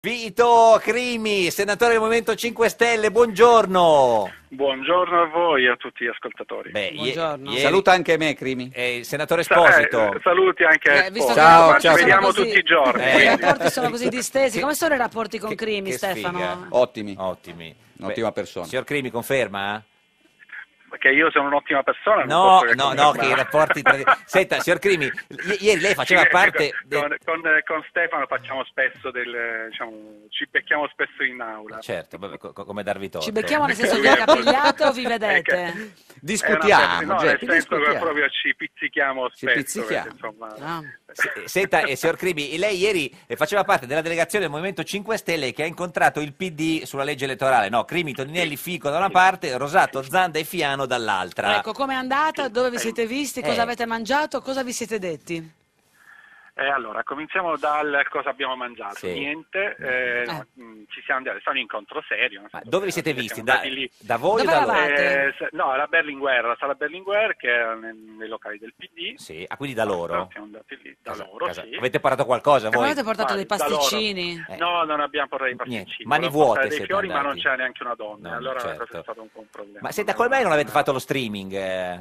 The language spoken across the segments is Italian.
Vito Crimi, senatore del Movimento 5 Stelle, buongiorno. Buongiorno a voi e a tutti gli ascoltatori. Buongiorno. Saluta anche me, Crimi. Il senatore Esposito. Saluti anche a Visto Esposito. che Ci vediamo tutti i giorni. I rapporti sono così distesi. Come sono i rapporti con Crimi, che Stefano? sfiga. Ottimi. Ottima persona. Signor Crimi, conferma? Perché io sono un'ottima persona. No, che i rapporti Senta, signor Crimi, ieri lei faceva parte con Stefano facciamo spesso ci becchiamo spesso in aula. Certo, come darvi torto. Ci becchiamo nel senso vi accapigliate o vi vedete? Discutiamo, nel senso che proprio ci pizzichiamo spesso. Perché, insomma, Senta, signor Crimi, lei ieri faceva parte della delegazione del Movimento 5 Stelle che ha incontrato il PD sulla legge elettorale, no? Crimi, Toninelli, Fico da una parte, Rosato, Zanda e Fiano dall'altra. Ecco, com'è andata? Dove vi siete visti? Cosa avete mangiato? Cosa vi siete detti? Allora, cominciamo dal cosa abbiamo mangiato. Sì. Niente, ci siamo andati, è stato un incontro serio. Ma dove vi siete visti? Lì. Da voi o Dove da loro? eravate? No, alla Berlinguer, la sala Berlinguer che era nei locali del PD. Sì, quindi da loro? Siamo andati lì, da loro, sì. Avete portato qualcosa Non voi? avete portato dei Da loro. pasticcini? No, non abbiamo portato i pasticcini. Niente, mani Volevamo vuote portare dei siete fiori, ma non andati. c'era neanche una donna. No, allora certo. questo è stato un po' un problema. Ma senta, come mai non avete fatto lo streaming?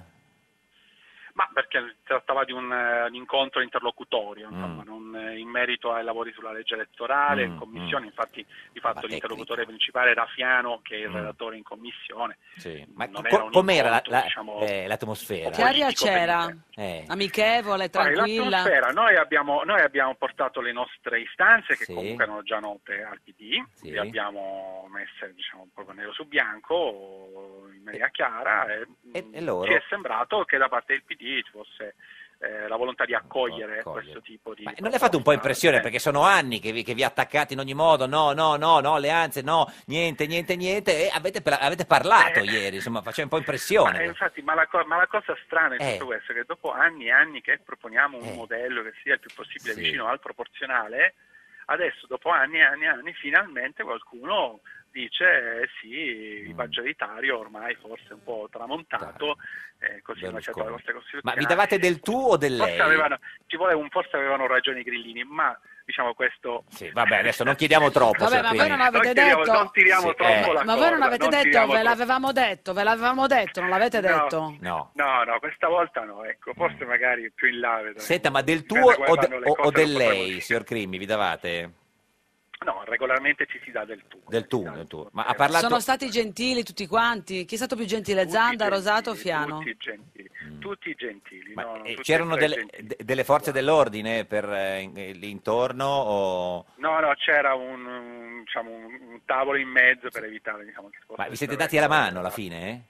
Ma perché si trattava di un incontro interlocutorio, insomma, non in merito ai lavori sulla legge elettorale, in commissione, infatti di fatto l'interlocutore principale era Fiano, che è il relatore in commissione. Sì. Ma Non era un com'era incontro, diciamo, l'atmosfera? Che aria c'era? politico, Amichevole, tranquilla? L'atmosfera, noi abbiamo portato le nostre istanze, che Sì. comunque erano già note al PD, Sì. le abbiamo messe proprio nero su bianco, in maniera chiara, E loro? ci è sembrato che da parte del PD ci fosse la volontà di accogliere questo tipo di... Ma non le ha fatto un po' impressione, perché sono anni che vi attaccate in ogni modo, no, alleanze, no, niente, e avete parlato ieri, insomma, faceva un po' impressione. Infatti, ma la cosa strana in tutto questo è che dopo anni e anni che proponiamo un modello che sia il più possibile vicino al proporzionale, adesso dopo anni e anni finalmente qualcuno dice sì, il maggioritario ormai forse un po' tramontato, così come c'è la Corte Costituzionale. Ma vi davate del tu o del lei? Forse avevano ragione i grillini, ma diciamo questo... Sì, vabbè, adesso non chiediamo troppo. Vabbè, ma voi non avete detto... Non tiriamo troppo la Ma voi non corda, avete detto, ve l'avevamo detto, non l'avete detto? No, questa volta no, ecco, forse magari più in là. Senta, ma del tu Dipende come vanno le o cose, del lo potremo lei, dire. signor Crimi, vi davate? No, regolarmente ci si dà del tu. Del tu. Ma ha parlato... Sono stati gentili tutti quanti? Chi è stato più gentile, Zanda, Rosato o Fiano? Tutti gentili. Ma, tutti c'erano e tre gentili. delle forze dell'ordine per lì intorno o... No, c'era un tavolo in mezzo per evitare, che Ma vi siete dati alla mano alla fine?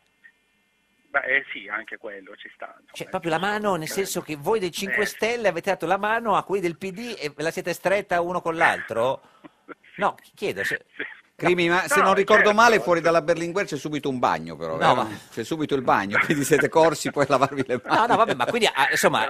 Sì, anche quello ci sta. Cioè, proprio la mano, nel senso che voi dei 5 Stelle avete dato la mano a quelli del PD e ve la siete stretta uno con l'altro? No, chiedo. Crimi, ma se non ricordo male, fuori dalla Berlinguer c'è subito un bagno, però. No, ma... C'è subito il bagno, quindi siete corsi poi a lavarvi le mani. No, vabbè, ma quindi, insomma,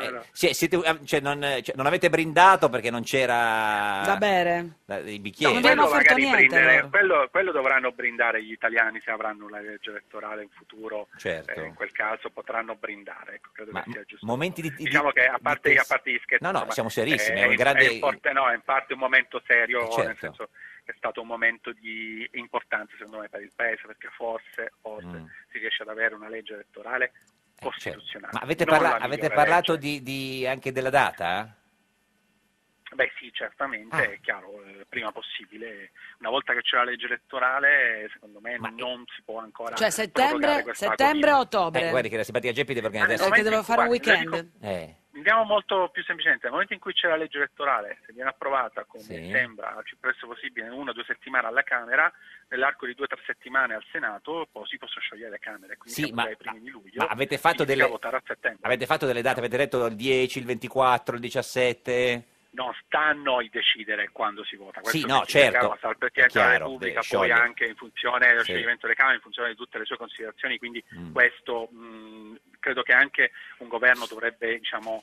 non avete brindato perché non c'era... Da bere? I bicchieri? Non abbiamo offerto niente. Quello dovranno brindare gli italiani se avranno una legge elettorale in futuro. Certo. In quel caso potranno brindare. Ecco, credo che sia giusto. Momenti diciamo che a parte gli scherzi... No, siamo serissimi. È un grande... è in parte un momento serio, certo. nel senso... È stato un momento di importanza secondo me per il Paese, perché forse si riesce ad avere una legge elettorale costituzionale. Certo. Ma avete parlato anche della data? Beh sì, certamente, è chiaro, prima possibile. Una volta che c'è la legge elettorale, secondo me non si può ancora... Cioè settembre o ottobre? Guardi che la simpatia Geppi deve organizzare... Perché devo fare un weekend. Andiamo molto più semplicemente, nel momento in cui c'è la legge elettorale, se viene approvata come sembra al più presto possibile in 1 o 2 settimane alla Camera, nell'arco di 2 o 3 settimane al Senato poi si possono sciogliere le Camere, quindi dai primi di luglio, ma avete fatto votare a settembre. Avete fatto delle date, avete detto il 10, il 24, il 17... Non sta a noi decidere quando si vota. Questo certo. Al Presidente della Repubblica, poi anche in funzione dello scioglimento delle Camere, in funzione di tutte le sue considerazioni, quindi questo credo che anche un governo dovrebbe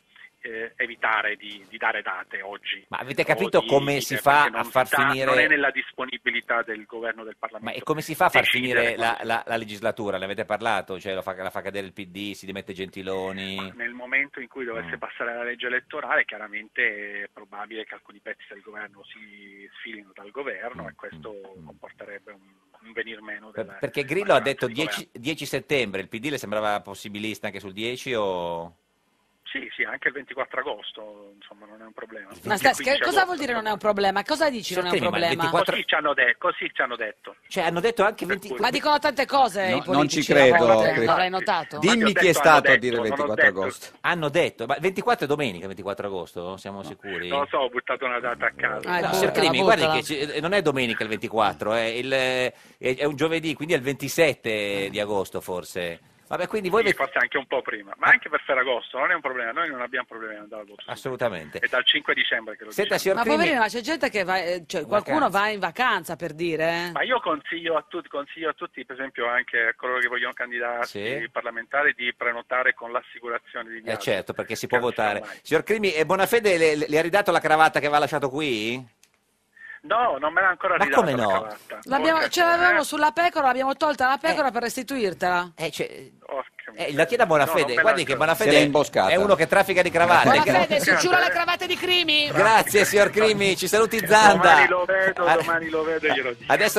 evitare di dare date oggi. Ma avete capito come si fa a far finire... Non è nella disponibilità del governo del Parlamento. Ma e come si fa a far finire la legislatura? Ne avete parlato? Cioè la fa cadere il PD, si dimette Gentiloni? Ma nel momento in cui dovesse passare la legge elettorale, chiaramente è probabile che alcuni pezzi del governo si sfilino dal governo e questo comporterebbe un venir meno della... Perché Grillo ha detto 10 settembre, il PD le sembrava possibilista anche sul 10 o... Sì, anche il 24 agosto, insomma, non è un problema. Ma cosa vuol dire non è un problema? Cosa dici non è un problema? Così ci hanno detto. Cioè hanno detto anche 24... Ma dicono tante cose i politici. Non ci credo. L'avrai notato? Dimmi chi è stato a dire il 24 agosto. Hanno detto, ma il 24 è domenica, 24 agosto? Siamo sicuri? Non lo so, ho buttato una data a caso. Signor Crimi, guardi che non è domenica il 24, è un giovedì, quindi è il 27 di agosto forse. Vabbè, quindi voi forse anche un po' prima, ma anche per Ferragosto non è un problema, noi non abbiamo problemi ad andare al voto. Assolutamente. È dal 5 dicembre che lo diciamo. Ma poverino, ma c'è gente che va, cioè qualcuno va in vacanza per dire. Ma io consiglio a tutti, per esempio anche a coloro che vogliono candidarsi parlamentari, di prenotare con l'assicurazione di viaggio. Certo, perché si può votare. Signor Crimi, Bonafede le ha ridato la cravatta che aveva lasciato qui? No, non me l'ha ancora ridata. Ma come no? Ce l'avevamo sulla pecora, l'abbiamo tolta la pecora per restituirtela. La chieda a Bonafede, guardi che Bonafede è uno che traffica di cravatte. Bonafede, si ciura le cravatte di Crimi. Grazie signor Crimi, ci saluti Zanda. Domani lo vedo e glielo dico. Adesso